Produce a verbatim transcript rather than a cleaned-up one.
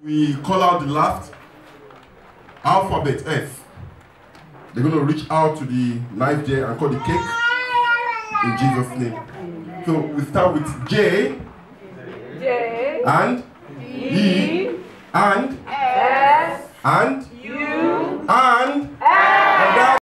We call out the last alphabet F. They're going to reach out to the knife there and cut the cake in Jesus' name. So we start with J, J and E, and S and